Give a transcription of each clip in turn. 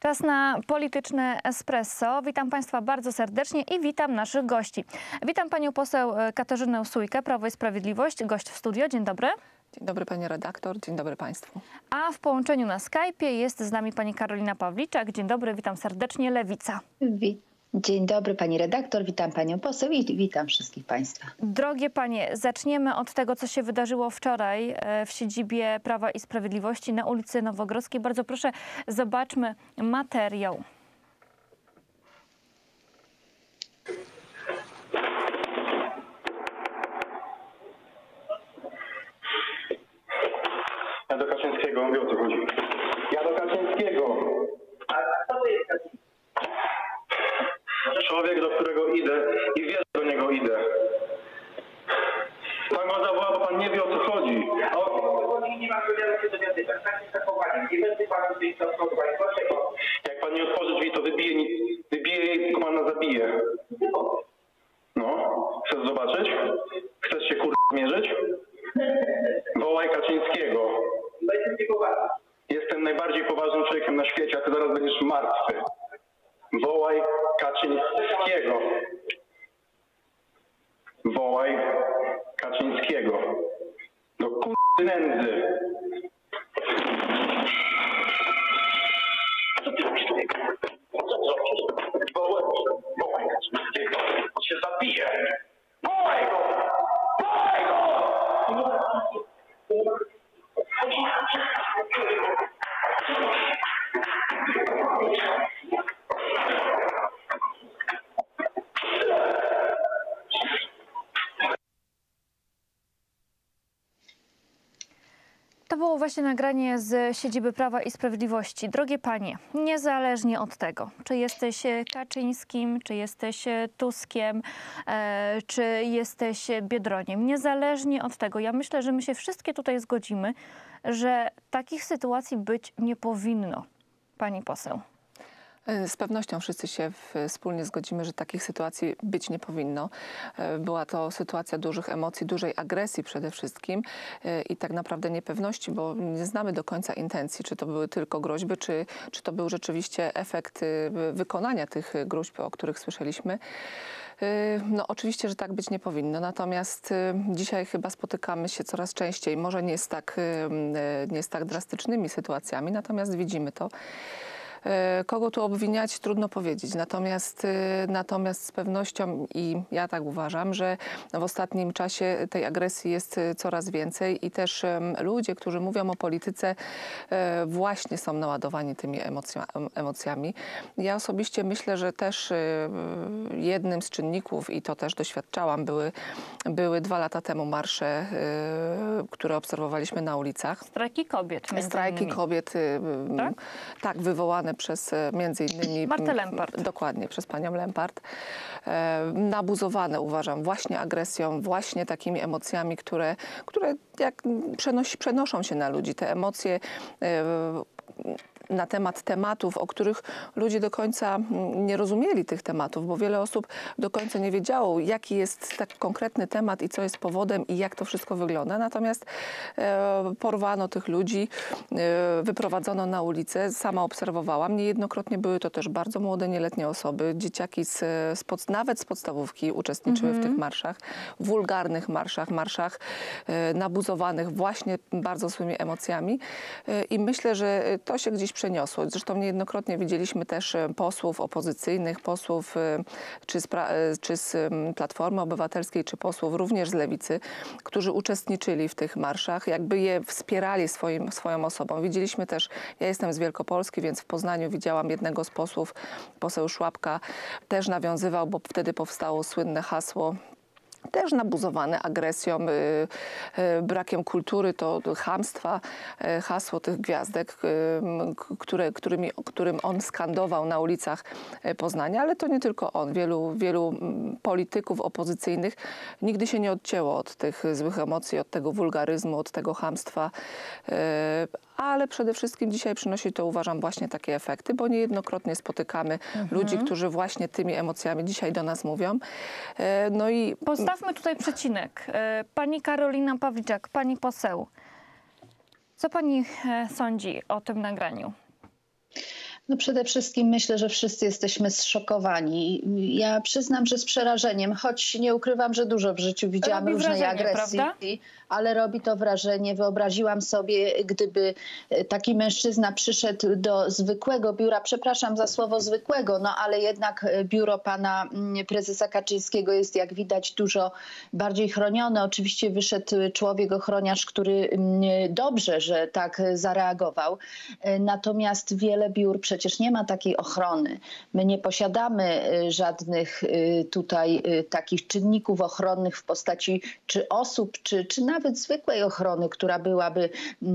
Czas na polityczne espresso. Witam Państwa bardzo serdecznie i witam naszych gości. Witam Panią poseł Katarzynę Sójkę, Prawo i Sprawiedliwość, gość w studio. Dzień dobry. Dzień dobry Pani redaktor, dzień dobry Państwu. A w połączeniu na Skype'ie jest z nami Pani Karolina Pawliczak. Dzień dobry, witam serdecznie, Lewica. Dzień dobry Pani redaktor, witam Panią poseł i witam wszystkich Państwa. Drogie Panie, zaczniemy od tego, co się wydarzyło wczoraj w siedzibie Prawa i Sprawiedliwości na ulicy Nowogrodzkiej. Bardzo proszę, zobaczmy materiał. Ja do Kaczyńskiego, on wie, o co chodzi. Ja do Kaczyńskiego. A kto to jest Kaczyński? Człowiek, do którego idę i wie, że do niego idę. Pan go zawoła, bo pan nie wie, o co chodzi. Nie ma problemu się dowiadywać. Takim zachowaniem. Nie będę panu tutaj stosować. Dlaczego? Jak pan nie otworzy drzwi, to wybije jej, tylko pana zabije. No, chcesz zobaczyć? Chcesz się zmierzyć? Wołaj Kaczyńskiego. Jestem najbardziej poważnym człowiekiem na świecie, a ty zaraz będziesz martwy. Wołaj Kaczyńskiego. Wołaj Kaczyńskiego. Do nędzy. Co ty robisz, człowieku? Co zrobisz? Wołaj Kaczyńskiego. On się zabije. Wołaj go! Wołaj go! To było właśnie nagranie z siedziby Prawa i Sprawiedliwości. Drogie Panie, niezależnie od tego, czy jesteś Kaczyńskim, czy jesteś Tuskiem, czy jesteś Biedroniem, niezależnie od tego, ja myślę, że my się wszystkie tutaj zgodzimy, że takich sytuacji być nie powinno, Pani poseł. Z pewnością wszyscy się wspólnie zgodzimy, że takich sytuacji być nie powinno. Była to sytuacja dużych emocji, dużej agresji przede wszystkim i tak naprawdę niepewności, bo nie znamy do końca intencji, czy to były tylko groźby, czy to był rzeczywiście efekt wykonania tych gruźb, o których słyszeliśmy. No oczywiście, że tak być nie powinno, natomiast dzisiaj chyba spotykamy się coraz częściej, może nie z tak drastycznymi sytuacjami, natomiast widzimy to. Kogo tu obwiniać, trudno powiedzieć. Natomiast z pewnością, i ja tak uważam, że w ostatnim czasie tej agresji jest coraz więcej i też ludzie, którzy mówią o polityce, właśnie są naładowani tymi emocjami. Ja osobiście myślę, że też jednym z czynników, i to też doświadczałam, były 2 lata temu marsze, które obserwowaliśmy na ulicach. Strajki kobiet. Strajki kobiet, tak, wywołane przez między innymi Martę Lempart. Dokładnie, przez panią Lempart. Nabuzowane, uważam, właśnie agresją, właśnie takimi emocjami, które jak przenoszą się na ludzi. Te emocje na temat tematów, o których ludzie do końca nie rozumieli tych tematów, bo wiele osób do końca nie wiedziało, jaki jest tak konkretny temat i co jest powodem i jak to wszystko wygląda. Natomiast porwano tych ludzi, wyprowadzono na ulicę. Sama obserwowałam. Niejednokrotnie były to też bardzo młode, nieletnie osoby. Dzieciaki nawet z podstawówki uczestniczyły w tych marszach. Wulgarnych marszach nabuzowanych właśnie bardzo złymi emocjami. I myślę, że to się gdzieś przeniosło. Zresztą niejednokrotnie widzieliśmy też posłów opozycyjnych, posłów czy z Platformy Obywatelskiej, czy posłów również z Lewicy, którzy uczestniczyli w tych marszach, jakby je wspierali swoją osobą. Widzieliśmy też, ja jestem z Wielkopolski, więc w Poznaniu widziałam jednego z posłów, poseł Szłapka, też nawiązywał, bo wtedy powstało słynne hasło, też nabuzowane agresją, brakiem kultury, to chamstwa, hasło tych gwiazdek, którym on skandował na ulicach Poznania, ale to nie tylko on. Wielu polityków opozycyjnych nigdy się nie odcięło od tych złych emocji, od tego wulgaryzmu, od tego chamstwa, ale przede wszystkim dzisiaj przynosi to, uważam, właśnie takie efekty, bo niejednokrotnie spotykamy ludzi, którzy właśnie tymi emocjami dzisiaj do nas mówią. No i postawmy tutaj przecinek. Pani Karolina Pawliczak, pani poseł, co pani sądzi o tym nagraniu? No przede wszystkim myślę, że wszyscy jesteśmy zszokowani. Ja przyznam, że z przerażeniem, choć nie ukrywam, że dużo w życiu widziałam Robi różnej wrażenie, agresji, prawda? ale robi to wrażenie. Wyobraziłam sobie, gdyby taki mężczyzna przyszedł do zwykłego biura, przepraszam za słowo zwykłego, no ale jednak biuro pana prezesa Kaczyńskiego jest, jak widać, dużo bardziej chronione. Oczywiście wyszedł człowiek, ochroniarz, który dobrze, że tak zareagował. Natomiast wiele biur przecież nie ma takiej ochrony. My nie posiadamy żadnych tutaj takich czynników ochronnych w postaci czy osób, czy nawet zwykłej ochrony, która byłaby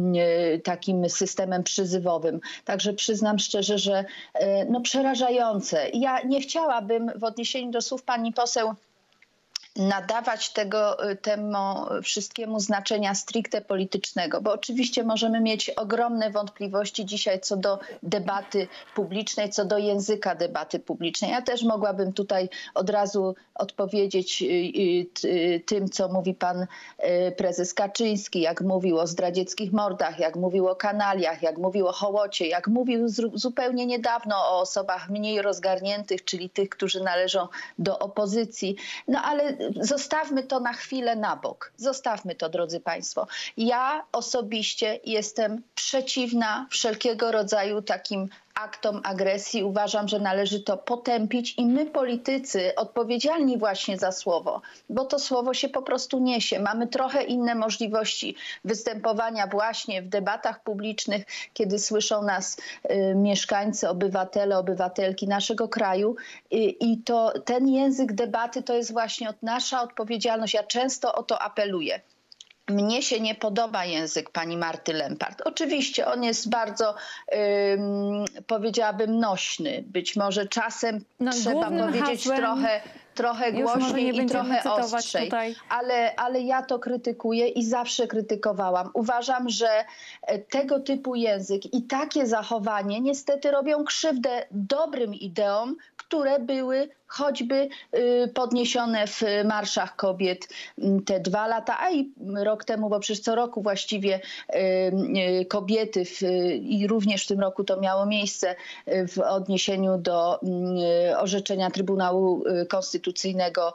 takim systemem przyzywowym. Także przyznam szczerze, że no przerażające. Ja nie chciałabym w odniesieniu do słów pani poseł nadawać temu wszystkiemu znaczenia stricte politycznego, bo oczywiście możemy mieć ogromne wątpliwości dzisiaj co do debaty publicznej, co do języka debaty publicznej. Ja też mogłabym tutaj od razu odpowiedzieć tym, co mówi pan prezes Kaczyński, jak mówił o zdradzieckich mordach, jak mówił o kanaliach, jak mówił o hołocie, jak mówił zupełnie niedawno o osobach mniej rozgarniętych, czyli tych, którzy należą do opozycji. No ale zostawmy to na chwilę na bok. Zostawmy to, drodzy państwo. Ja osobiście jestem przeciwna wszelkiego rodzaju takim aktom agresji. Uważam, że należy to potępić i my, politycy, odpowiedzialni właśnie za słowo, bo to słowo się po prostu niesie. Mamy trochę inne możliwości występowania właśnie w debatach publicznych, kiedy słyszą nas mieszkańcy, obywatele, obywatelki naszego kraju i to ten język debaty to jest właśnie nasza odpowiedzialność. Ja często o to apeluję. Mnie się nie podoba język pani Marty Lempart. Oczywiście on jest bardzo, powiedziałabym, nośny. Być może czasem trzeba powiedzieć trochę głośniej i trochę ostrzej. Ale ja to krytykuję i zawsze krytykowałam. Uważam, że tego typu język i takie zachowanie niestety robią krzywdę dobrym ideom, które były choćby podniesione w marszach kobiet te 2 lata, a i rok temu, bo przecież co roku właściwie kobiety i również w tym roku to miało miejsce w odniesieniu do orzeczenia Trybunału Konstytucyjnego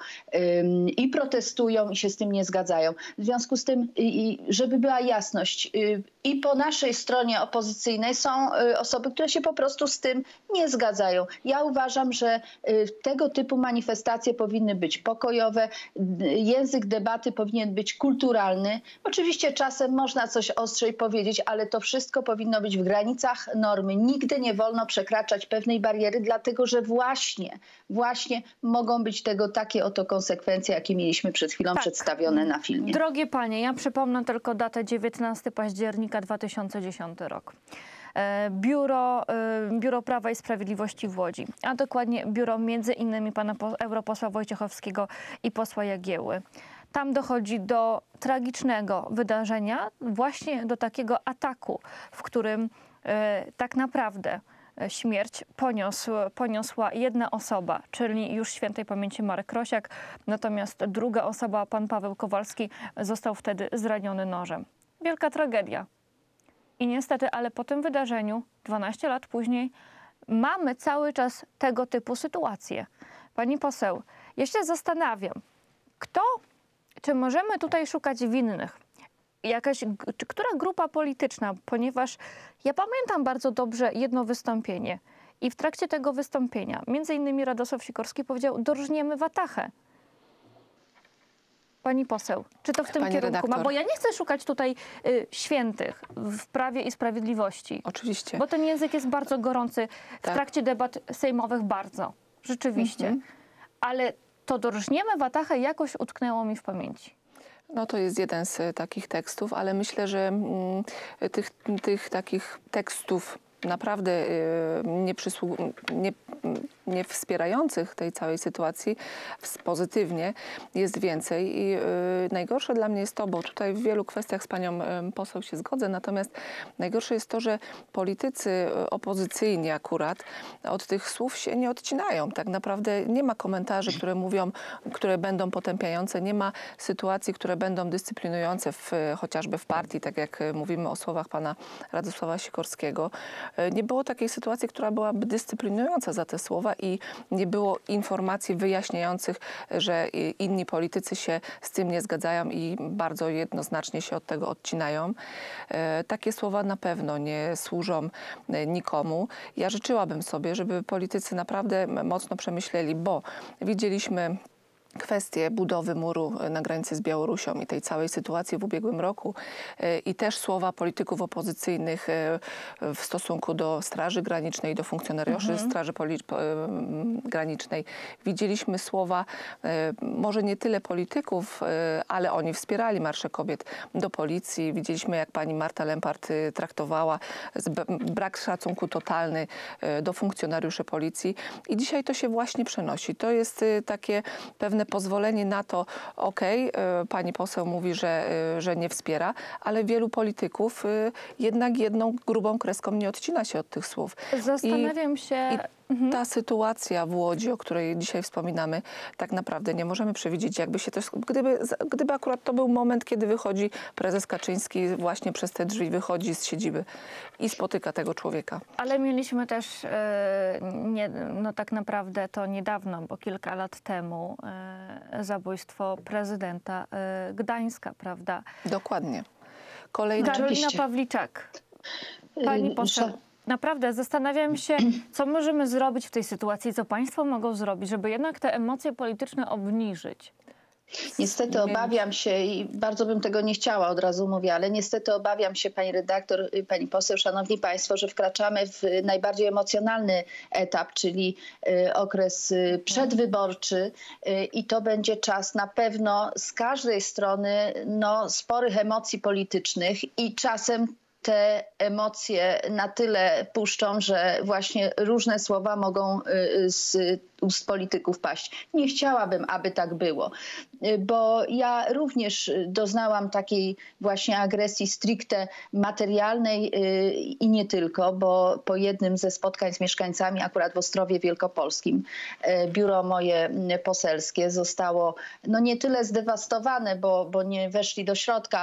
i protestują i się z tym nie zgadzają. W związku z tym, żeby była jasność, i po naszej stronie opozycyjnej są osoby, które się po prostu z tym nie zgadzają. Ja uważam, że tego typu manifestacje powinny być pokojowe, język debaty powinien być kulturalny. Oczywiście czasem można coś ostrzej powiedzieć, ale to wszystko powinno być w granicach normy. Nigdy nie wolno przekraczać pewnej bariery, dlatego że właśnie mogą być tego takie oto konsekwencje, jakie mieliśmy przed chwilą przedstawione na filmie. Drogie panie, ja przypomnę tylko datę 19 października 2010 rok. Biuro Prawa i Sprawiedliwości w Łodzi, a dokładnie biuro między innymi pana europosła Wojciechowskiego i posła Jagieły. Tam dochodzi do tragicznego wydarzenia, właśnie do takiego ataku, w którym tak naprawdę śmierć poniosła jedna osoba, czyli już świętej pamięci Marek Krosiak, natomiast druga osoba, pan Paweł Kowalski, został wtedy zraniony nożem. Wielka tragedia. I niestety, ale po tym wydarzeniu, 12 lat później, mamy cały czas tego typu sytuacje. Pani poseł, ja się zastanawiam, czy możemy tutaj szukać winnych? Która grupa polityczna, ponieważ ja pamiętam bardzo dobrze jedno wystąpienie i w trakcie tego wystąpienia między innymi Radosław Sikorski powiedział: dorżniemy watachę. Pani poseł, czy to w tym kierunku ma? Bo ja nie chcę szukać tutaj świętych w Prawie i Sprawiedliwości. Oczywiście. Bo ten język jest bardzo gorący w trakcie debat sejmowych, bardzo. Rzeczywiście. Ale to dorżniemy watachę jakoś utknęło mi w pamięci. No to jest jeden z takich tekstów, ale myślę, że tych takich tekstów naprawdę nie wspierających tej całej sytuacji pozytywnie jest więcej. I najgorsze dla mnie jest to, bo tutaj w wielu kwestiach z panią poseł się zgodzę, natomiast najgorsze jest to, że politycy opozycyjni akurat od tych słów się nie odcinają. Tak naprawdę nie ma komentarzy, które mówią, które będą potępiające, nie ma sytuacji, które będą dyscyplinujące chociażby w partii, tak jak mówimy o słowach pana Radosława Sikorskiego. Nie było takiej sytuacji, która byłaby dyscyplinująca za te słowa i nie było informacji wyjaśniających, że inni politycy się z tym nie zgadzają i bardzo jednoznacznie się od tego odcinają. Takie słowa na pewno nie służą nikomu. Ja życzyłabym sobie, żeby politycy naprawdę mocno przemyśleli, bo widzieliśmy kwestię budowy muru na granicy z Białorusią i tej całej sytuacji w ubiegłym roku i też słowa polityków opozycyjnych w stosunku do Straży Granicznej, do funkcjonariuszy Straży Granicznej. Widzieliśmy słowa może nie tyle polityków, ale oni wspierali Marsze Kobiet do policji. Widzieliśmy, jak pani Marta Lempart traktowała brak szacunku totalny do funkcjonariuszy policji i dzisiaj to się właśnie przenosi. To jest takie pewne pozwolenie na to, pani poseł mówi, że nie wspiera, ale wielu polityków jednak jedną grubą kreską nie odcina się od tych słów. Zastanawiam się... Ta sytuacja w Łodzi, o której dzisiaj wspominamy, tak naprawdę nie możemy przewidzieć, jakby się to... Gdyby akurat to był moment, kiedy wychodzi prezes Kaczyński, właśnie przez te drzwi wychodzi z siedziby i spotyka tego człowieka. Ale mieliśmy też, tak naprawdę to niedawno, bo kilka lat temu, zabójstwo prezydenta Gdańska, prawda? Dokładnie. Kolejna... Karolina Pawliczak. Pani poseł, naprawdę zastanawiam się, co możemy zrobić w tej sytuacji, co państwo mogą zrobić, żeby jednak te emocje polityczne obniżyć. Niestety obawiam się i bardzo bym tego nie chciała, od razu mówię, ale niestety obawiam się, pani redaktor, pani poseł, szanowni państwo, że wkraczamy w najbardziej emocjonalny etap, czyli okres przedwyborczy i to będzie czas na pewno z każdej strony sporych emocji politycznych i czasem te emocje na tyle puszczą, że właśnie różne słowa mogą z ust polityków paść. Nie chciałabym, aby tak było, bo ja również doznałam takiej właśnie agresji stricte materialnej i nie tylko, bo po jednym ze spotkań z mieszkańcami akurat w Ostrowie Wielkopolskim biuro moje poselskie zostało nie tyle zdewastowane, bo nie weszli do środka,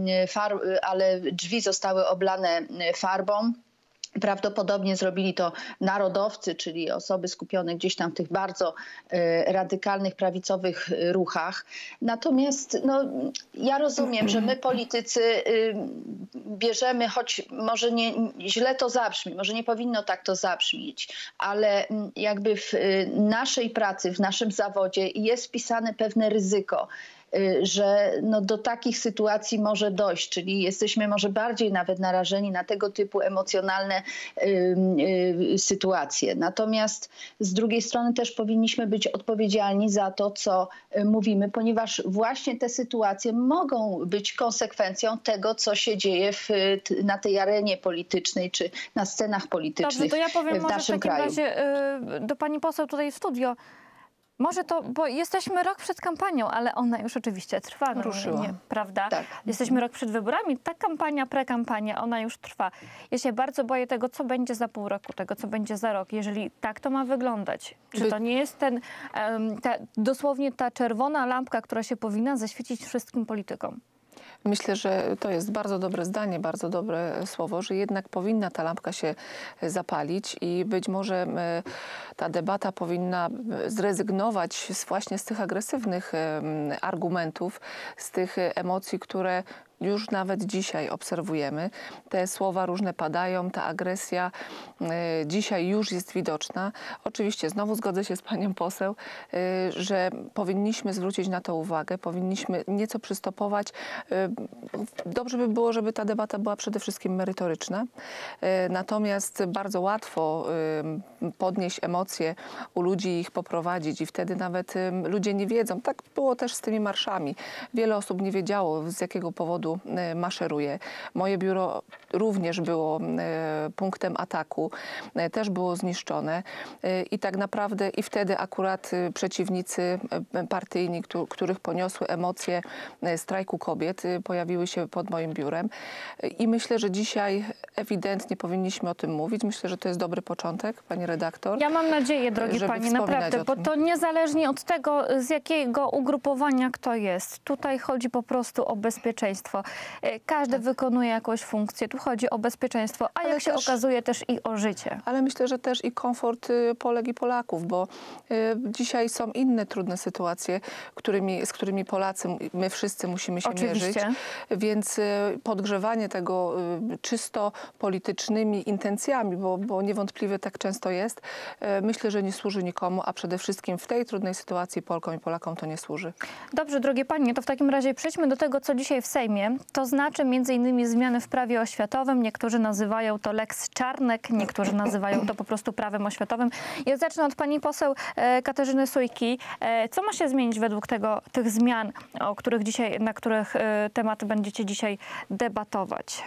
ale drzwi zostały oblane farbą. Prawdopodobnie zrobili to narodowcy, czyli osoby skupione gdzieś tam w tych bardzo radykalnych, prawicowych ruchach. Natomiast ja rozumiem, że my politycy bierzemy, choć może nie źle to zabrzmi, może nie powinno tak to zabrzmieć, ale jakby w naszej pracy, w naszym zawodzie jest wpisane pewne ryzyko, że do takich sytuacji może dojść, czyli jesteśmy może bardziej nawet narażeni na tego typu emocjonalne sytuacje. Natomiast z drugiej strony też powinniśmy być odpowiedzialni za to, co mówimy, ponieważ właśnie te sytuacje mogą być konsekwencją tego, co się dzieje na tej arenie politycznej czy na scenach politycznych. Dobrze, to ja powiem w może naszym w takim kraju. razie do pani poseł tutaj w studio. Może to, bo jesteśmy rok przed kampanią, ale ona już oczywiście trwa. Ruszyła. Prawda? Tak. Jesteśmy rok przed wyborami. Ta kampania, prekampania, ona już trwa. Ja się bardzo boję tego, co będzie za pół roku, tego, co będzie za rok. Jeżeli tak to ma wyglądać. Czy to nie jest dosłownie ta czerwona lampka, która się powinna zaświecić wszystkim politykom? Myślę, że to jest bardzo dobre zdanie, bardzo dobre słowo, że jednak powinna ta lampka się zapalić i być może ta debata powinna zrezygnować właśnie z tych agresywnych argumentów, z tych emocji, które już nawet dzisiaj obserwujemy. Te słowa różne padają, ta agresja dzisiaj już jest widoczna. Oczywiście znowu zgodzę się z panią poseł, że powinniśmy zwrócić na to uwagę, powinniśmy nieco przystopować. Dobrze by było, żeby ta debata była przede wszystkim merytoryczna. Natomiast bardzo łatwo podnieść emocje u ludzi i ich poprowadzić i wtedy nawet ludzie nie wiedzą. Tak było też z tymi marszami. Wiele osób nie wiedziało, z jakiego powodu powodu maszeruje. Moje biuro również było punktem ataku, też było zniszczone i tak naprawdę i wtedy akurat przeciwnicy partyjni, których poniosły emocje strajku kobiet, pojawiły się pod moim biurem i myślę, że dzisiaj ewidentnie powinniśmy o tym mówić. Myślę, że to jest dobry początek, pani redaktor. Ja mam nadzieję, drogi żeby pani, wspominać naprawdę, o bo tym. to niezależnie od tego, z jakiego ugrupowania kto jest. Tutaj chodzi po prostu o bezpieczeństwo. Każdy wykonuje jakąś funkcję. Tu chodzi o bezpieczeństwo, a Ale jak się też- okazuje też i o życie. Ale myślę, że też i komfort Polek i Polaków, bo dzisiaj są inne trudne sytuacje, z którymi Polacy, my wszyscy musimy się Oczywiście. mierzyć. Więc podgrzewanie tego czysto politycznymi intencjami, bo niewątpliwie tak często jest, myślę, że nie służy nikomu, a przede wszystkim w tej trudnej sytuacji Polkom i Polakom to nie służy. Dobrze, drogie panie, to w takim razie przejdźmy do tego, co dzisiaj w Sejmie. To znaczy m.in. zmiany w prawie oświatowym. Niektórzy nazywają to Lex Czarnek, niektórzy nazywają to po prostu prawem oświatowym. Ja zacznę od pani poseł Katarzyny Sójki. Co ma się zmienić według tych zmian, na których temat będziecie dzisiaj debatować?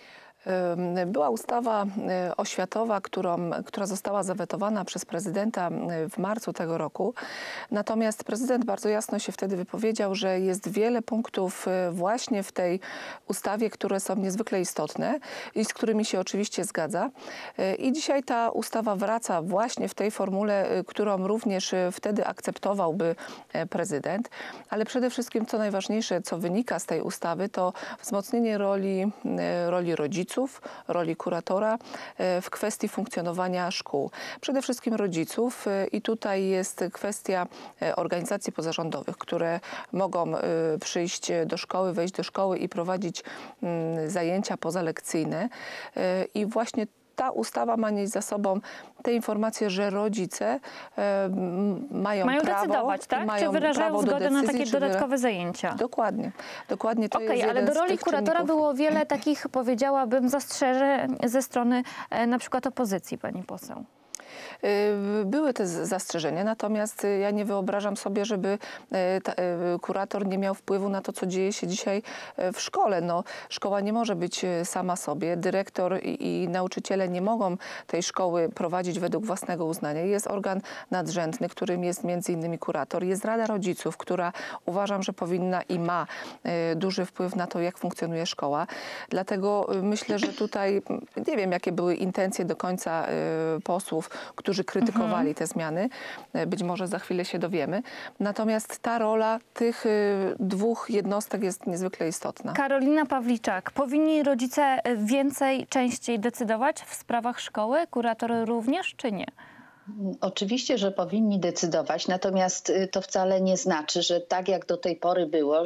Była ustawa oświatowa, która została zawetowana przez prezydenta w marcu tego roku. Natomiast prezydent bardzo jasno się wtedy wypowiedział, że jest wiele punktów właśnie w tej ustawie, które są niezwykle istotne i z którymi się oczywiście zgadza. I dzisiaj ta ustawa wraca właśnie w tej formule, którą również wtedy akceptowałby prezydent. Ale przede wszystkim, co najważniejsze, co wynika z tej ustawy, to wzmocnienie roli rodziców, roli kuratora w kwestii funkcjonowania szkół. Przede wszystkim rodziców i tutaj jest kwestia organizacji pozarządowych, które mogą przyjść do szkoły, wejść do szkoły i prowadzić zajęcia pozalekcyjne. I właśnie ta ustawa ma nieść za sobą te informacje, że rodzice mają prawo decydować, tak? mają Czy wyrażają prawo do zgodę na decyzji, takie czy dodatkowe zajęcia? Dokładnie to jest Okej, ale jeden do z roli tych kuratora czynników. było wiele takich, powiedziałabym, zastrzeżeń ze strony na przykład opozycji, pani poseł. Były te zastrzeżenia, natomiast ja nie wyobrażam sobie, żeby kurator nie miał wpływu na to, co dzieje się dzisiaj w szkole. No, szkoła nie może być sama sobie. Dyrektor i nauczyciele nie mogą tej szkoły prowadzić według własnego uznania. Jest organ nadrzędny, którym jest między innymi kurator. Jest Rada Rodziców, która uważam, że powinna i ma duży wpływ na to, jak funkcjonuje szkoła. Dlatego myślę, że tutaj nie wiem, jakie były intencje do końca posłów, którzy krytykowali te zmiany. Być może za chwilę się dowiemy. Natomiast ta rola tych dwóch jednostek jest niezwykle istotna. Karolina Pawliczak, powinni rodzice więcej, częściej decydować w sprawach szkoły? Kurator również, czy nie? Oczywiście, że powinni decydować, natomiast to wcale nie znaczy, że tak jak do tej pory było,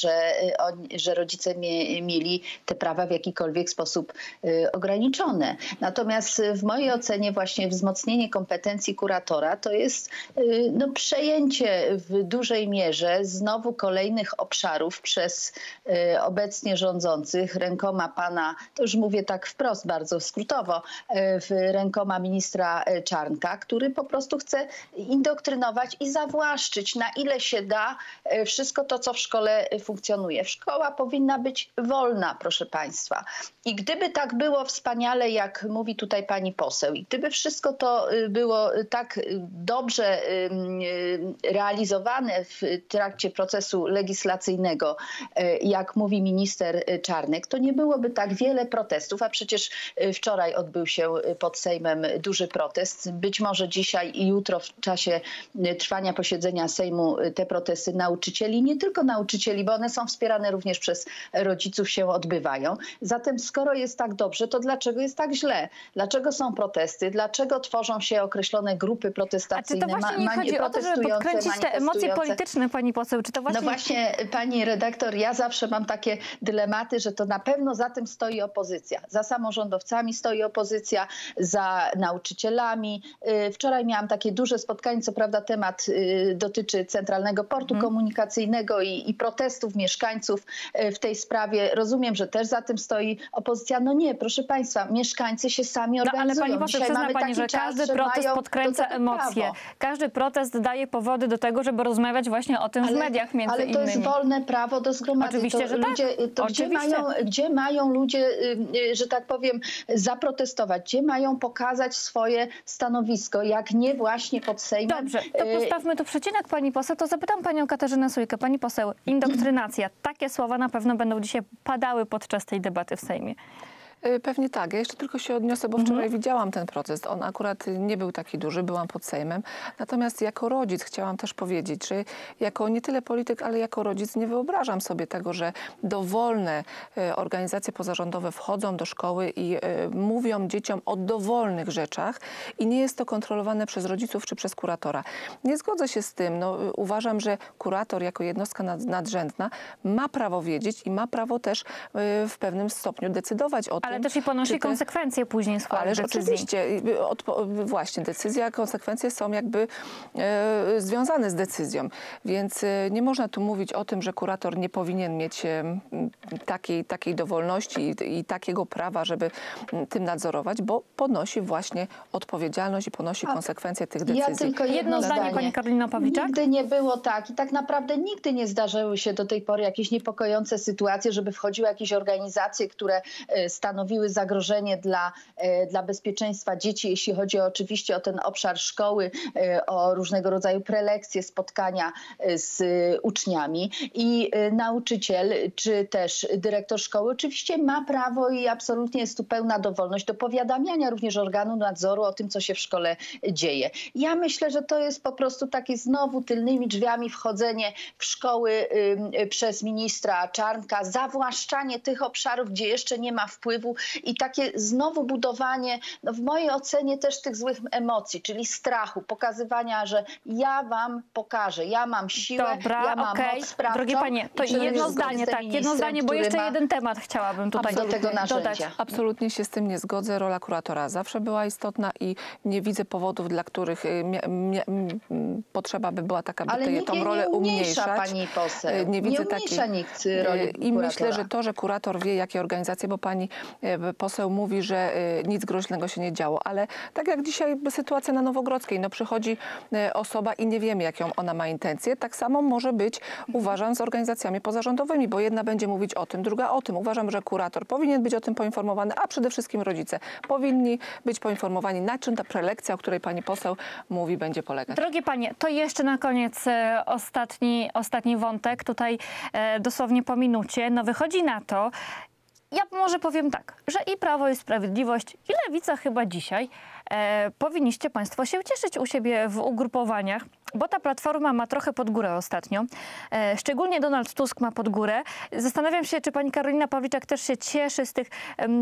że rodzice mieli te prawa w jakikolwiek sposób ograniczone. Natomiast w mojej ocenie właśnie wzmocnienie kompetencji kuratora to jest przejęcie w dużej mierze znowu kolejnych obszarów przez obecnie rządzących rękoma pana, to już mówię tak wprost, bardzo skrótowo, rękoma ministra Czarnka, który po prostu chce indoktrynować i zawłaszczyć na ile się da wszystko to, co w szkole funkcjonuje. Szkoła powinna być wolna, proszę państwa. I gdyby tak było wspaniale, jak mówi tutaj pani poseł, i gdyby wszystko to było tak dobrze realizowane w trakcie procesu legislacyjnego, jak mówi minister Czarnek, to nie byłoby tak wiele protestów, a przecież wczoraj odbył się pod Sejmem duży protest. Być może dzisiaj i jutro w czasie trwania posiedzenia Sejmu te protesty nauczycieli, nie tylko nauczycieli, bo one są wspierane również przez rodziców, się odbywają. Zatem skoro jest tak dobrze, to dlaczego jest tak źle? Dlaczego są protesty? Dlaczego tworzą się określone grupy protestacyjne? A czy to właśnie nie chodzi o to, żeby podkręcić te emocje polityczne, pani poseł? Czy to właśnie... No właśnie, pani redaktor, ja zawsze mam takie dylematy, że to na pewno za tym stoi opozycja. Za samorządowcami stoi opozycja, za nauczycielami Wczoraj miałam takie duże spotkanie, co prawda temat dotyczy Centralnego Portu Komunikacyjnego i protestów mieszkańców w tej sprawie. Rozumiem, że też za tym stoi opozycja. No nie, proszę państwa, mieszkańcy się sami organizują. Ale pani poseł, przyzna pani, że każdy protest podkręca emocje. Prawo. Każdy protest daje powody do tego, żeby rozmawiać właśnie o tym w mediach między innymi. Ale to jest wolne prawo do zgromadzeń. Oczywiście, że ludzie, tak. to Oczywiście. gdzie mają ludzie, że tak powiem, zaprotestować? Gdzie mają pokazać swoje stanowisko? Jak nie właśnie pod Sejmem? Dobrze, to postawmy tu przecinek, pani poseł. To zapytam panią Katarzynę Sójkę. Pani poseł, indoktrynacja. Takie słowa na pewno będą dzisiaj padały podczas tej debaty w Sejmie. Pewnie tak. Ja jeszcze tylko się odniosę, bo wczoraj widziałam ten protest. On akurat nie był taki duży, byłam pod Sejmem. Natomiast jako rodzic chciałam też powiedzieć, że jako nie tyle polityk, ale jako rodzic nie wyobrażam sobie tego, że dowolne organizacje pozarządowe wchodzą do szkoły i mówią dzieciom o dowolnych rzeczach i nie jest to kontrolowane przez rodziców czy przez kuratora. Nie zgodzę się z tym. No, uważam, że kurator jako jednostka nadrzędna ma prawo wiedzieć i ma prawo też w pewnym stopniu decydować o tym. Ale też i ponosi konsekwencje później swoich Ależ decyzji. oczywiście. Właśnie, decyzja, konsekwencje są jakby związane z decyzją. Więc nie można tu mówić o tym, że kurator nie powinien mieć takiej dowolności i takiego prawa, żeby tym nadzorować, bo ponosi właśnie odpowiedzialność i ponosi konsekwencje tych decyzji. Ja tylko Jedno zdanie, pani Karolina Pawliczak? Nigdy nie było tak i tak naprawdę nigdy nie zdarzyły się do tej pory jakieś niepokojące sytuacje, żeby wchodziły jakieś organizacje, które stanowiły zagrożenie dla bezpieczeństwa dzieci, jeśli chodzi oczywiście o ten obszar szkoły, o różnego rodzaju prelekcje, spotkania z uczniami. I nauczyciel, czy też dyrektor szkoły oczywiście ma prawo i absolutnie jest tu pełna dowolność do powiadamiania również organu nadzoru o tym, co się w szkole dzieje. Ja myślę, że to jest po prostu takie znowu tylnymi drzwiami wchodzenie w szkoły przez ministra Czarnka, zawłaszczanie tych obszarów, gdzie jeszcze nie ma wpływu i takie znowu budowanie, no w mojej ocenie też tych złych emocji, czyli strachu, pokazywania, że ja wam pokażę, ja mam siłę, ja mam moc sprawczą. Drogie panie, to jedno zdanie, jedno zdanie, bo jeszcze jeden temat chciałabym tutaj do tego narzędzia. dodać. Absolutnie się z tym nie zgodzę. Rola kuratora zawsze była istotna i nie widzę powodów, dla których potrzeba by była taka, by tą rolę umniejszać. Pani poseł. Nie widzę umniejsza nikt roli I kuratora. myślę, że to, że kurator wie, jakie organizacje, bo pani poseł mówi, że nic groźnego się nie działo, ale tak jak dzisiaj sytuacja na Nowogrodzkiej, no przychodzi osoba i nie wiemy, jaką ona ma intencje, tak samo może być, uważam, z organizacjami pozarządowymi, bo jedna będzie mówić o tym, druga o tym. Uważam, że kurator powinien być o tym poinformowany, a przede wszystkim rodzice powinni być poinformowani, na czym ta prelekcja, o której pani poseł mówi, będzie polegać. Drogie panie, to jeszcze na koniec ostatni wątek, tutaj dosłownie po minucie. No wychodzi na to, ja może powiem tak, że i Prawo i Sprawiedliwość, i Lewica chyba dzisiaj powinniście państwo się cieszyć u siebie w ugrupowaniach, bo ta Platforma ma trochę pod górę ostatnio. Szczególnie Donald Tusk ma pod górę. Zastanawiam się, czy pani Karolina Pawliczak też się cieszy z tych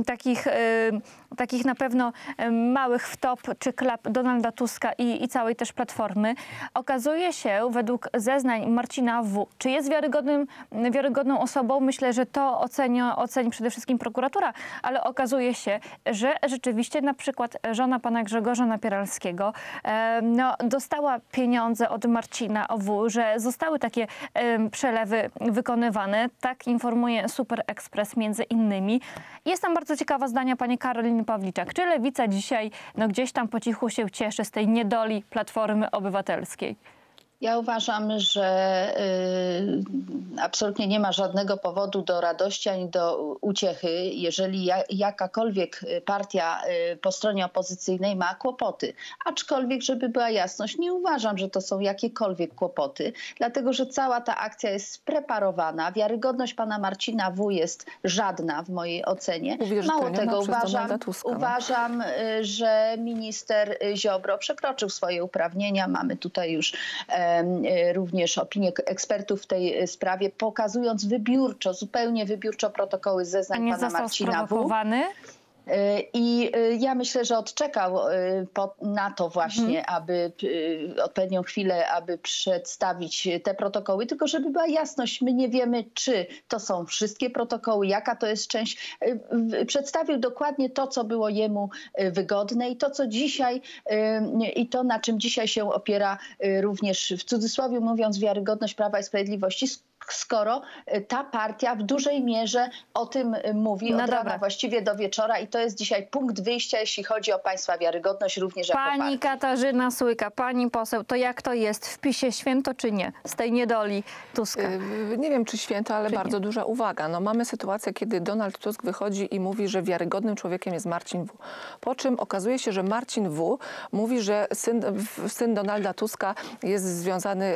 takich na pewno małych wtop czy klap Donalda Tuska i całej też Platformy. Okazuje się, według zeznań Marcina W., czy jest wiarygodną osobą, myślę, że to oceni przede wszystkim prokuratura, ale okazuje się, że rzeczywiście na przykład żona pana Grzegorza Napieralskiego dostała pieniądze od Marcina W., że zostały takie przelewy wykonywane. Tak informuje Super Express między innymi. Jest tam bardzo ciekawa zdania pani Karoliny Pawliczak. Czy Lewica dzisiaj gdzieś tam po cichu się cieszy z tej niedoli Platformy Obywatelskiej? Ja uważam, że absolutnie nie ma żadnego powodu do radości ani do uciechy, jeżeli jakakolwiek partia po stronie opozycyjnej ma kłopoty. Aczkolwiek, żeby była jasność, nie uważam, że to są jakiekolwiek kłopoty, dlatego że cała ta akcja jest spreparowana. Wiarygodność pana Marcina W. jest żadna w mojej ocenie. Mało tego, uważam, że minister Ziobro przekroczył swoje uprawnienia. Mamy tutaj już również opinię ekspertów w tej sprawie, pokazując zupełnie wybiórczo protokoły zeznań pana Marcina W. I ja myślę, że odczekał na to właśnie, aby odpowiednią chwilę, aby przedstawić te protokoły, tylko żeby była jasność, my nie wiemy, czy to są wszystkie protokoły, jaka to jest część. Przedstawił dokładnie to, co było jemu wygodne i to, co dzisiaj i to, na czym dzisiaj się opiera również, w cudzysłowie mówiąc, wiarygodność Prawa i Sprawiedliwości, skoro ta partia w dużej mierze o tym mówi od rana właściwie do wieczora i to jest dzisiaj punkt wyjścia, jeśli chodzi o państwa wiarygodność również jako Pani partii. Katarzyna Sójka, pani poseł, to jak to jest? W PiS-ie święto czy nie? Z tej niedoli Tuska. Nie wiem, czy święto, ale bardzo duża uwaga. No, mamy sytuację, kiedy Donald Tusk wychodzi i mówi, że wiarygodnym człowiekiem jest Marcin W. Po czym okazuje się, że Marcin W. mówi, że syn Donalda Tuska jest związany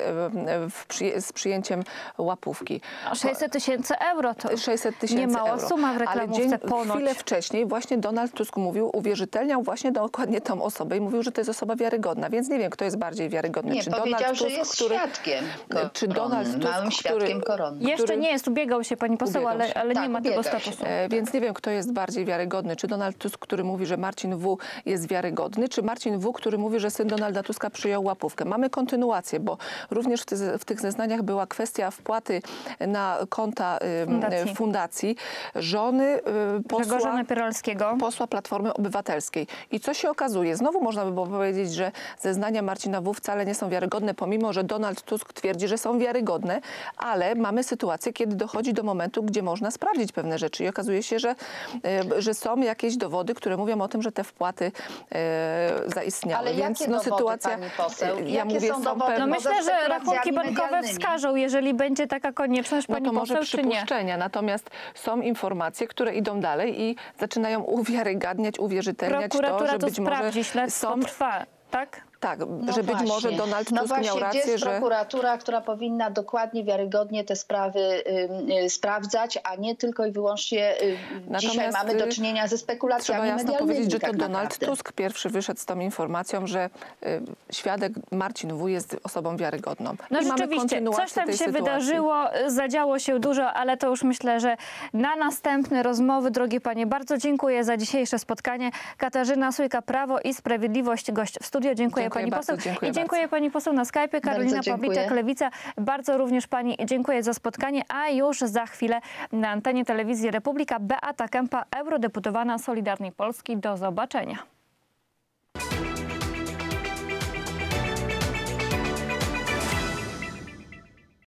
z przyjęciem łapówki. 600 000 euro to 600 000 nie mała euro. suma w reklamówce ponoć. Chwilę wcześniej właśnie Donald Tusk mówił, uwierzytelniał właśnie dokładnie tą osobę i mówił, że to jest osoba wiarygodna, więc nie wiem, kto jest bardziej wiarygodny. Nie, czy powiedział, Donald że Tusk, jest który, świadkiem czy Donald Tusk, małym świadkiem koronnym. Jeszcze nie jest, ubiegał się pani poseł, Ubiegał się. ale Tak, nie ma tego ubiegał się. statusu. Więc nie wiem, kto jest bardziej wiarygodny. Czy Donald Tusk, który mówi, że Marcin W. jest wiarygodny, czy Marcin W., który mówi, że syn Donalda Tuska przyjął łapówkę. Mamy kontynuację, bo również w tych zeznaniach była kwestia wpłaty na konta fundacji żony Grzegorza Napieralskiego. posła Platformy Obywatelskiej. I co się okazuje? Znowu można by było powiedzieć, że zeznania Marcina W. wcale nie są wiarygodne, pomimo że Donald Tusk twierdzi, że są wiarygodne, ale mamy sytuację, kiedy dochodzi do momentu, gdzie można sprawdzić pewne rzeczy i okazuje się, że są jakieś dowody, które mówią o tym, że te wpłaty zaistniały. Ale więc jakie dowody, sytuacja, pani poseł? ja Jakie mówię, są dowody? No Poza myślę, że rachunki spekulacjami bankowe medialnymi. wskażą, jeżeli będzie taka konieczność, No pani to może poseł, czy nie? przypuszczenia, natomiast są informacje, które idą dalej i zaczynają uwiarygadniać, uwierzytelniać to, Prokuratura że to być może sprawdzi, śledztwo są... trwa, tak? Tak, No że być właśnie. może Donald No Tusk miał właśnie, rację, gdzie jest że... prokuratura, która powinna dokładnie, wiarygodnie te sprawy sprawdzać, a nie tylko i wyłącznie dzisiaj mamy do czynienia ze spekulacjami Trzeba jasno medialnymi. powiedzieć, że to tak Donald naprawdę. Tusk pierwszy wyszedł z tą informacją, że świadek Marcin W. jest osobą wiarygodną. No I mamy rzeczywiście, kontynuację coś tam tej się sytuacji. wydarzyło, zadziało się dużo, ale to już myślę, że na następne rozmowy, drogie panie, bardzo dziękuję za dzisiejsze spotkanie. Katarzyna Sójka, Prawo i Sprawiedliwość, gość w studio. Dziękuję pani bardzo, poseł. dziękuję I dziękuję bardzo. pani poseł na Skype'ie, Karolina dziękuję. Pawliczak, Lewica. Bardzo również pani dziękuję za spotkanie, a już za chwilę na antenie Telewizji Republika Beata Kempa, eurodeputowana Solidarnej Polski. Do zobaczenia.